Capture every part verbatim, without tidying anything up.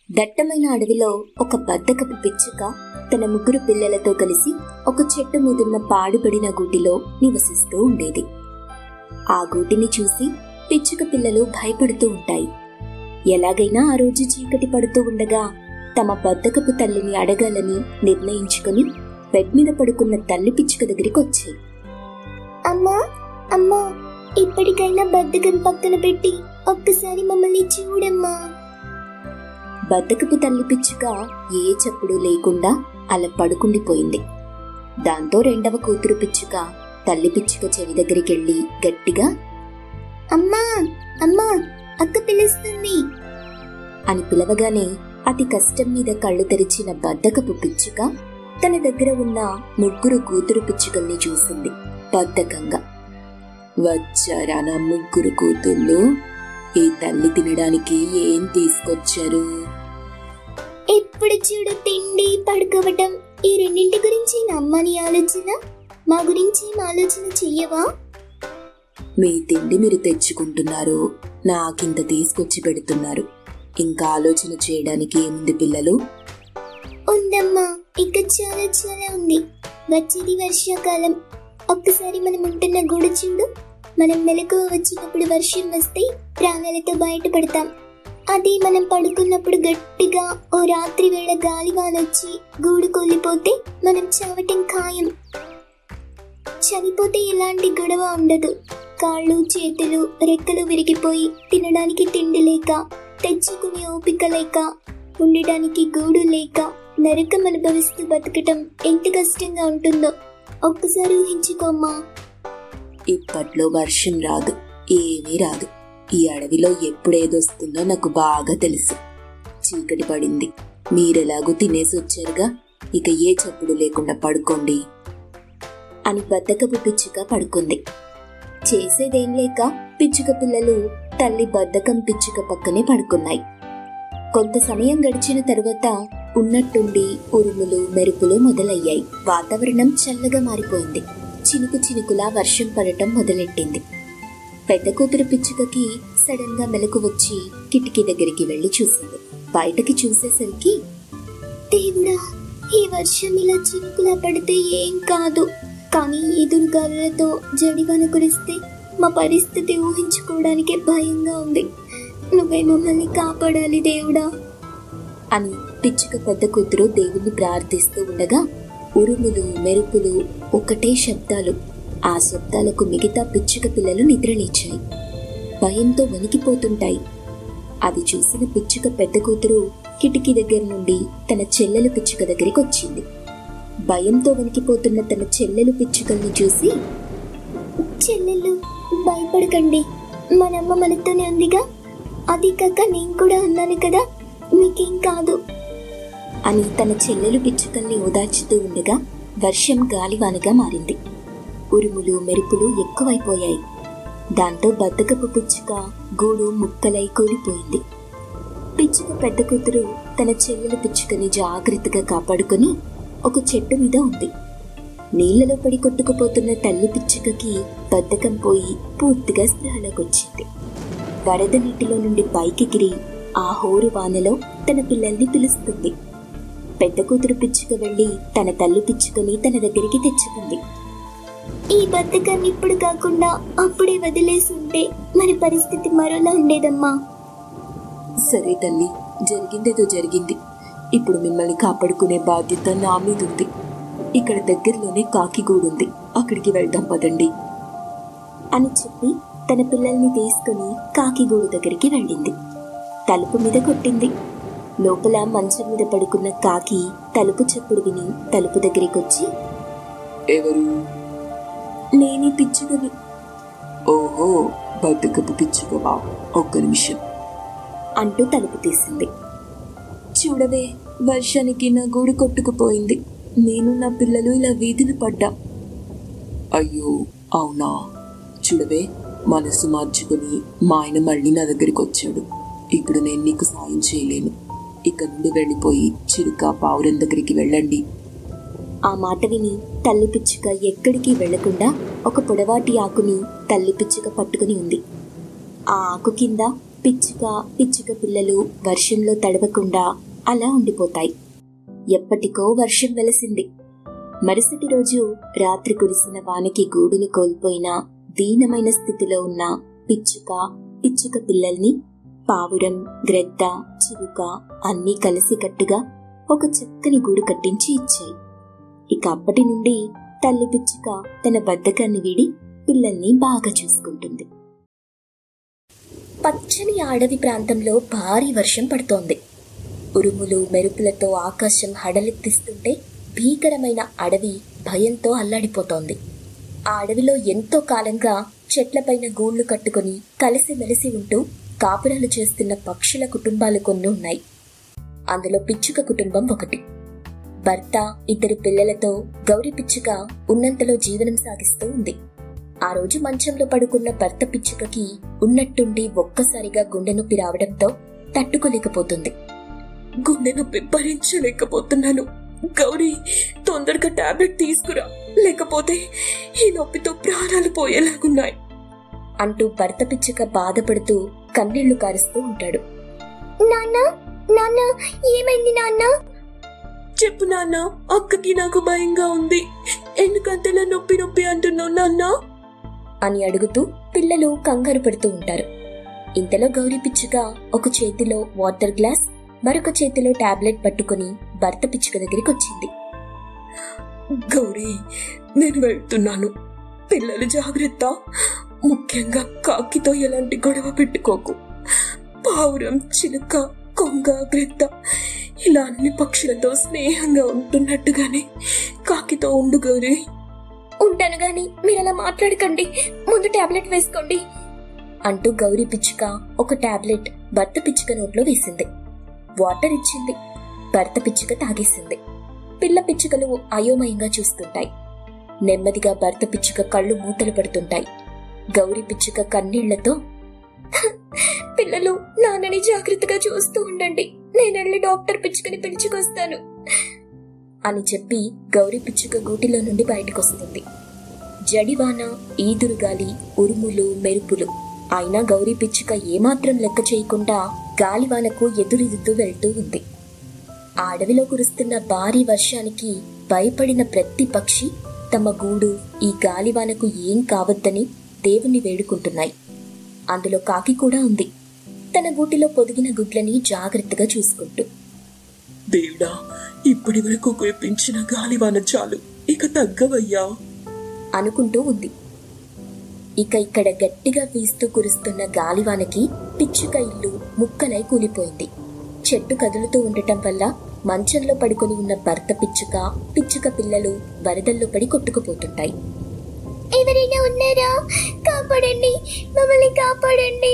దట్టమైన అడవిలో ఒక బద్దకపు పిచ్చుక తన ముగ్గురు పిల్లలతో కలిసి ఒక చెట్టు మీదున్న పాడుపడిన గూటిలో నివసిస్తూ ఉండేది. ఆ గూటిని చూసి పిచ్చుక పిల్లలు భయపడుతూ ఉంటాయి. ఎలాగైనా ఆ రోజు చీకటి పడుతూ ఉండగా తమ బద్దకపు తల్లిని అడగాలని నిర్ణయించుకుని బెడ్ మీద పడుకున్న తల్లి పిచ్చుక దగ్గరికి వచ్చాయి. అమ్మా అమ్మా ఇప్పటికైనా బద్దకం పక్కన పెట్టి ఒక్కసారి మమ్మల్ని చూడమ్మా. బద్దకపు తల్లి పిచ్చుక ఏ చప్పుడు లేకుండా అలా పడుకుండిపోయింది. దాంతో రెండవ కూతురు పిచ్చుక తల్లి పిచ్చుక చెవి దగ్గరికి వెళ్ళి గట్టిగా అమ్మా అమ్మా అక్క పిలుస్తుంది అని పిలవగానే అతి కష్టం మీద కళ్ళు తెరిచిన బద్దకపు పిచ్చుక తన దగ్గర ఉన్న ముగ్గురు కూతురు పిచ్చుకల్ని చూసింది బద్ధకంగా. వచ్చారా నా ముగ్గురు కూతుళ్ళు? ఈ తల్లి తినడానికి ఏం తీసుకొచ్చారు? ఎప్పుడు చూడు తిండి పడుకోవటం, ఈ రెండింటి గురించి అమ్మని ఆలోచన, మా గురించి ఏం ఆలోచన చెయ్యవా? మీ తిండి మీరు తెచ్చుకుంటున్నారు, నాకింత తీసుకొచ్చి పెడుతున్నారు, ఇంకా ఆలోచన చేయడానికి ఏముంది పిల్లలు? ఉందమ్మా, ఇంకా చాలా చాలా ఉంది. వచ్చేది వర్షాకాలం. ఒక్కసారి మనం ఉంటున్న గూడు చూడు. మనం మెలకువ వచ్చినప్పుడు వర్షం వస్తే ప్రాణాలతో బయటపడతాం. అది మనం పడుకున్నప్పుడు గట్టిగా ఓ రాత్రి వేళ గాలివాన వచ్చి గూడు కూలిపోతే మనం చావటం ఖాయం. చనిపోతే ఎలాంటి గొడవ ఉండదు. కాళ్ళు చేతులు రెక్కలు విరిగిపోయి తినడానికి తిండి లేక, తెచ్చుకునే ఓపిక లేక, ఉండటానికి గూడు లేక నరకం అనుభవిస్తూ బతకటం ఎంత కష్టంగా ఉంటుందో ఒక్కసారి ఊహించుకోమ్మా. ఇప్పట్లో వర్షం రాదు, ఏమీ రాదు. ఈ అడవిలో ఎప్పుడేదొస్తుందో నాకు బాగా తెలుసు. చీకటి పడింది, మీరెలాగూ తినేసి వచ్చారుగా, ఇక ఏ చప్పుడు లేకుండా పడుకోండి అని బద్దకపు పిచ్చుక పడుకుంది. చేసేదేం లేక పిచ్చుక పిల్లలు తల్లి బద్దకం పిచ్చుక పక్కనే పడుకున్నాయి. కొంత సమయం గడిచిన తరువాత ఉన్నట్టుండి ఉరుములు మెరుపులు మొదలయ్యాయి. వాతావరణం చల్లగా మారిపోయింది. చినుకు చినుకులా వర్షం పడటం మొదలెట్టింది. పెద్ద కూతురు పిచ్చుకకి సడన్ గా మెలకు వచ్చి కిటికీ దగ్గరికి వెళ్లి చూసింది. బయటకి చూసేసరికి, దేవుడా, ఈ వర్షం ఇలా చినుకులా పడితే ఏం కాదు, కానీ ఎదురుగాలులతో జడివాన కురిస్తే మా పరిస్థితి ఊహించుకోవడానికే భయంగా ఉంది. నువ్వే మమ్మల్ని కాపాడాలి దేవుడా అని పిచ్చుక పెద్ద కూతురు దేవుణ్ణి ప్రార్థిస్తూ ఉండగా ఉరుములు మెరుపులు ఒకటే శబ్దాలు. ఆ శబ్దాలకు మిగతా పిచ్చుక పిల్లలు నిద్రలేచాయి. భయంతో వణికిపోతుంటాయి. అది చూసిన పిచ్చుక పెద్ద కూతురు కిటికీ దగ్గర నుండి తన చెల్లెలు పిచ్చుక దగ్గరికి వచ్చింది. భయంతో వణికిపోతున్న తన చెల్లెలు పిచ్చుకల్ని చూసి, చెల్లెలు భయపడకండి, మనమ్మ మనతోనే ఉందిగా, అది కాక నేను కూడా ఉన్నాను కదా, మీకేం కాదు అని తన చెల్లెలు పిచ్చుకల్ని ఓదార్చుతూ ఉండగా వర్షం గాలివానగా మారింది. ఉరుములు మెరుపులు ఎక్కువైపోయాయి. దాంతో బద్దకపు పిచ్చుక గూడు ముక్కలై కూలిపోయింది. పిచ్చుక పెద్ద కూతురు తన చెల్లెలు పిచ్చుకని జాగ్రత్తగా కాపాడుకొని ఒక చెట్టు మీద ఉంది. నీళ్లలో పడి కొట్టుకుపోతున్న తల్లి పిచ్చుకకి బద్దకం పోయి పూర్తిగా స్పృహలోకి వచ్చింది. వరద నీటిలో నుండి పైకెగిరి ఆ హోరు వానలో తన పిల్లల్ని పిలుస్తుంది. పెద్ద కూతురు పిచ్చుక వెళ్లి తన తల్లి పిచ్చుకని తన దగ్గరికి తెచ్చుకుంది. ఈ బద్దకాన్ని ఇప్పుడు కాకుండా అప్పుడే వదిలేసి ఉంటే మన పరిస్థితి మరోలా ఉండేదమ్మా. సరే తల్లి, జరిగిందేదో జరిగింది. ఇప్పుడు మిమ్మల్ని కాపాడుకునే బాధ్యత నా మీద ఉంది. ఇక్కడ దగ్గరలోనే కాకిగూడుంది, అక్కడికి వెళ్దాం పదండి అని చెప్పి తన పిల్లల్ని తీసుకుని కాకిగూడు దగ్గరికి వెళ్ళింది. తలుపు మీద కొట్టింది. లోపల మంచం మీద పడుకున్న కాకి తలుపు చప్పుడు విని తలుపు దగ్గరికి వచ్చి, ఎవరు? నేనే పిచ్చుకని. ఓహో, బద్దకపు పిచ్చుకవా? ఒక్క నిమిషం అంటూ తలుపు తీసింది. చూడవే, వర్షానికి నా గూడు కొట్టుకుపోయింది. నేను నా పిల్లలు ఇలా వీధిని పడ్డా. అయ్యో అవునా? చూడవే, మనసు మార్చుకుని మా ఆయన మళ్ళీ నా దగ్గరికి వచ్చాడు. ఇప్పుడు నేను నీకు సాయం చేయలేను. ఇక్కడ నుండి వెళ్ళిపోయి చిలుక పావురం దగ్గరికి వెళ్ళండి. ఆ మాట విని తల్లి పిచ్చుక ఎక్కడికి వెళ్లకుండా ఒక పొడవాటి ఆకుని తల్లి పిచ్చుక పట్టుకుని ఉంది. ఆ ఆకు కింద పిచ్చుక పిచ్చుక పిల్లలు వర్షంలో తడవకుండా అలా ఉండిపోతాయి. ఎప్పటికో వర్షం వెలసింది. మరుసటి రోజు రాత్రి కురిసిన వానకి గూడుని కోల్పోయిన దీనమైన స్థితిలో ఉన్న పిచ్చుక పిచ్చుక పిల్లల్ని పావురం, గ్రద్ద, చిలుక అన్నీ కలిసికట్టుగా ఒక చక్కని గూడు కట్టించి ఇచ్చాయి. ఇక అప్పటి నుండి తల్లి పిచ్చుక తన బద్ధకాన్ని వీడి పిల్లల్ని బాగా చూసుకుంటుంది. పచ్చని అడవి ప్రాంతంలో భారీ వర్షం పడుతోంది. ఉరుములు మెరుపులతో ఆకాశం హడలెత్తిస్తుంటే భీకరమైన అడవి భయంతో అల్లాడిపోతోంది. ఆ అడవిలో ఎంతో కాలంగా చెట్లపైన గూళ్లు కట్టుకుని కలిసిమెలిసి ఉంటూ కాపురాలు చేస్తున్న పక్షుల కుటుంబాలు కొన్ని ఉన్నాయి. అందులో పిచ్చుక కుటుంబం ఒకటి. భర్త, ఇద్దరు పిల్లలతో గౌరీ పిచ్చుక ఉన్నంతలో జీవనం సాగిస్తూ ఉంది. ఆ రోజు మంచంలో పడుకున్న భర్త పిచ్చుకకి ఉన్నట్టుండి ఒక్కసారిగా గుండె నొప్పి రావడంతో తట్టుకోలేకపోతుంది. గుండె నొప్పి భరించలేకపోతున్నాను. గౌరీ, తొందరగా టాబ్లెట్ తీసుకురా, లేకపోతే ఈ నొప్పితో ప్రాణాలు పోయేలాగున్నాయి అంటూ భర్త పిచ్చుక బాధపడుతూ కన్నీళ్లు కారుస్తూ ఉంటాడు. నాన్న నాన్న ఏమైంది నాన్న? చెప్పు నాన్న, అక్కకి నాకు భయంగా ఉంది. ఎందుకంతలా నొప్పి నొప్పి అంటున్నావు నాన్న అని అడుగుతూ పిల్లలు కంగారు పడుతూ ఉంటారు. ఇంతలో గౌరీ పిచ్చుక ఒక చేతిలో వాటర్ గ్లాస్, మరొక చేతిలో టాబ్లెట్ పట్టుకుని భర్త పిచ్చుక దగ్గరికి వచ్చింది. గౌరీ, నేను వెళ్తున్నాను. పిల్లలు జాగ్రత్త. ముఖ్యంగా కాకితో ఎలాంటి గొడవ పెట్టుకోకు. పావురం, చిలుక, కొంగ, గ్రద్ద ఇలా అన్ని పక్షులతో స్నేహంగా ఉంటున్నట్టుగానే కాకితో ఉండు గౌరీ. ఉంటాను గాని మీరు అలా మాట్లాడకండి, ముందు టాబ్లెట్ వేసుకోండి అంటూ గౌరీ పిచ్చుక ఒక టాబ్లెట్ భర్త పిచ్చుక నోట్లో వేసింది. వాటర్ ఇచ్చింది. భర్త పిచ్చుక తాగేసింది. పిల్ల పిచ్చుకలు అయోమయంగా చూస్తుంటాయి. నెమ్మదిగా భర్త పిచ్చుక కళ్ళు మూతలు పడుతుంటాయి. గౌరీ పిచ్చుక కన్నీళ్లతో, పిల్లలు నాన్నని జాగ్రత్తగా చూస్తూ ఉండండి, నేనెళ్ళి డాక్టర్ పిచ్చుకని పిలుచుకొస్తాను అని చెప్పి గౌరీ పిచ్చుక గూటిలో నుండి బయటకొస్తుంది. జడివాన, ఈదురుగాలి, ఉరుములు, మెరుపులు అయినా గౌరీ పిచ్చుక ఏమాత్రం లెక్క చేయకుండా గాలివానకు ఎదురెదుతూ వెళ్తూ ఉంది. ఆ అడవిలో కురుస్తున్న భారీ వర్షానికి భయపడిన ప్రతి పక్షి తమ గూడు ఈ గాలివానకు ఏం కావద్దని దేవుణ్ణి వేడుకుంటున్నాయి. అందులో కాకి కూడా ఉంది, తన గూటిలో పొదిగిన గుడ్లని జాగ్రత్తగా చూసుకుంటూ. దేవుడా, ఇప్పటి వరకు కురిపించిన గాలివాన చాలు, ఇక తగ్గవయ్యా అనుకుంటూ ఉంది. ఇక ఇక్కడ గట్టిగా వీస్తూ కురుస్తున్న గాలివానకి పిచ్చుక ఇల్లు ముక్కలై కూలిపోయింది. చెట్టు కదులుతూ ఉండటం వల్ల మంచంలో పడుకొని ఉన్న భర్త పిచ్చుక, పిచ్చుక పిల్లలు వరదల్లో పడి కొట్టుకుపోతుంటాయి. ఎవరైనా ఉన్నారా? కాపాడండి, మమ్మల్ని కాపాడండి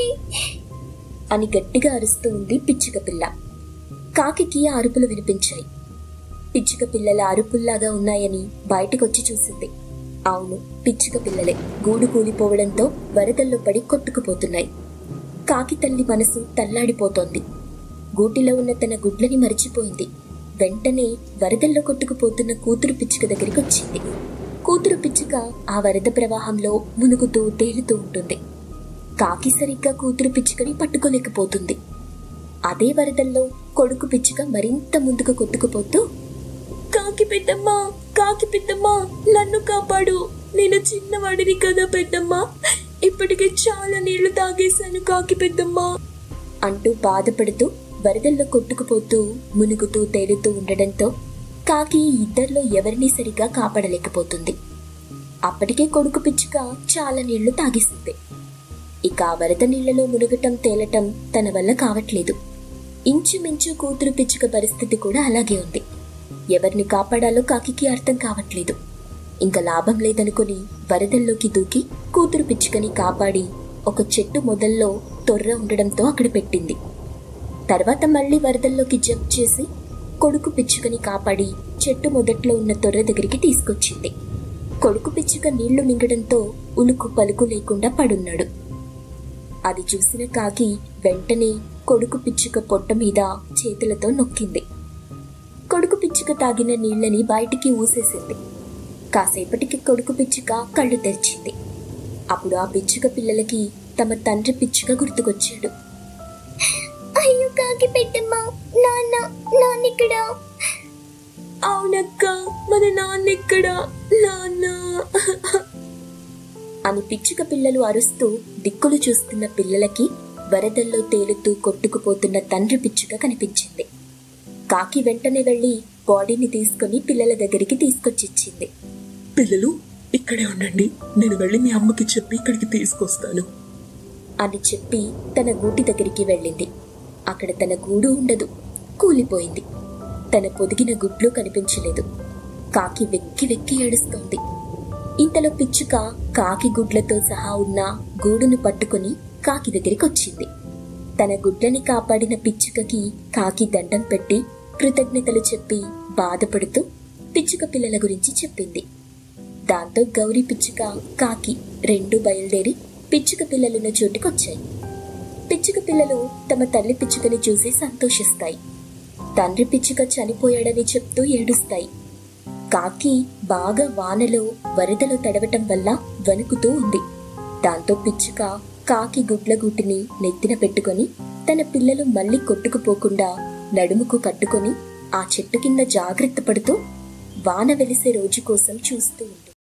అని గట్టిగా అరుస్తూ ఉంది పిచ్చుక పిల్ల. కాకికి అరుపులు వినిపించాయి. పిచ్చుక పిల్లల అరుపుల్లాగా ఉన్నాయని బయటకొచ్చి చూసింది. అవును, పిచ్చుక పిల్లలే గూడు కూలిపోవడంతో వరదల్లో పడి కొట్టుకుపోతున్నాయి. కాకి తల్లి మనసు తల్లాడిపోతోంది. గూటిలో ఉన్న తన గుడ్లని మరిచిపోయింది. వెంటనే వరదల్లో కొట్టుకుపోతున్న కూతురు పిచ్చుక దగ్గరికి వచ్చింది. కూతురు పిచ్చుక ఆ వరద ప్రవాహంలో మునుగుతూ తేలుతూ ఉంటుంది. కాకి సరిగ్గా కూతురు పిచ్చుకని పట్టుకోలేకపోతుంది. అదే వరదల్లో కొడుకు పిచ్చుక మరింత ముందుకు కొట్టుకుపోతూ, కాకి పెద్దమ్మ, కాకి పెద్దమ్మ, నన్ను కాపాడు, నేను చిన్నవాడిని కదా పెద్దమ్మ, ఇప్పటికే చాలా నీళ్లు తాగేశాను కాకి పెద్దమ్మ అంటూ బాధపడుతూ వరదల్లో కొట్టుకుపోతూ మునుగుతూ తేలుతూ ఉండడంతో కాకి ఇద్దరిలో ఎవరినీ సరిగా కాపాడలేకపోతుంది. అప్పటికే కొడుకు పిచ్చుక చాలా నీళ్లు తాగేసింది. ఇక ఆ వరద నీళ్లలో మునుగటం తేలటం తన వల్ల కావట్లేదు. ఇంచుమించు కూతురు పిచ్చుక పరిస్థితి కూడా అలాగే ఉంది. ఎవరిని కాపాడాలో కాకికి అర్థం కావట్లేదు. ఇంకా లాభం లేదనుకుని వరదల్లోకి దూకి కూతురు పిచ్చుకని కాపాడి ఒక చెట్టు మొదల్లో తొర్ర ఉండడంతో అక్కడ పెట్టింది. తర్వాత మళ్లీ వరదల్లోకి జంప్ చేసి కొడుకు పిచ్చుకని కాపాడి చెట్టు మొదట్లో ఉన్న తొర్ర దగ్గరికి తీసుకొచ్చింది. కొడుకు పిచ్చుక నీళ్లు మింగడంతో ఉలుకు పలుకు లేకుండా పడున్నాడు. అది చూసిన కాకి వెంటనే కొడుకు పిచ్చుక పొట్ట మీద చేతులతో నొక్కింది. కొడుకు పిచ్చుక తాగిన నీళ్లని బయటికి ఊసేసింది. కాసేపటికి కొడుకు పిచ్చుక కళ్ళు తెరిచింది. అప్పుడు ఆ పిచ్చుక పిల్లలకి తమ తండ్రి పిచ్చుక గుర్తుకొచ్చాడు. అయ్యో కాకి పెట్టమ్మా, నాన్న నాన్నెక్కడా? అవునక్క, మన నాన్నెక్కడా? నాన్న అని పిచ్చుక పిల్లలు అరుస్తూ దిక్కులు చూస్తున్న పిల్లలకి వరదల్లో తేలుతూ కొట్టుకుపోతున్న తండ్రి పిచ్చుక కనిపించింది. కాకి వెంటనే వెళ్లి బాడీని తీసుకుని పిల్లల దగ్గరికి తీసుకొచ్చిచ్చింది. పిల్లలు ఇక్కడే ఉండండి, నేను వెళ్ళి మీ అమ్మకి చెప్పి ఇక్కడికి తీసుకొస్తాను అని చెప్పి తన గూటి దగ్గరికి వెళ్ళింది. అక్కడ తన గూడు ఉండదు, కూలిపోయింది. తన పొదిగిన గుడ్లు కనిపించలేదు. కాకి వెక్కి వెక్కి ఏడుస్తోంది. ఇంతలో పిచ్చుక కాకి గుడ్లతో సహా ఉన్న గూడును పట్టుకుని కాకి దగ్గరికి వచ్చింది. తన గుడ్లని కాపాడిన పిచ్చుకకి కాకి దండం పెట్టి కృతజ్ఞతలు చెప్పి బాధపడుతూ పిచ్చుక పిల్లల గురించి చెప్పింది. దాంతో గౌరీ పిచ్చుక, కాకి రెండు బయలుదేరి పిచ్చుక పిల్లలున్న చోటుకొచ్చాయి. పిచ్చుక పిల్లలు తమ తల్లి పిచ్చుకని చూసి సంతోషిస్తాయి. తండ్రి పిచ్చుక చనిపోయాడని చెప్తూ ఏడుస్తాయి. కాకి బాగా వానలో వరదలో తడవటం వల్ల వణుకుతూ ఉంది. దాంతో పిచ్చుక కాకి గుడ్లగూటిని నెత్తిన పెట్టుకొని తన పిల్లలు మళ్ళీ కొట్టుకుపోకుండా నడుముకు కట్టుకొని ఆ చెట్టు కింద జాగ్రత్త పడుతూ వాన వెలిసే రోజు కోసం చూస్తూ ఉంది.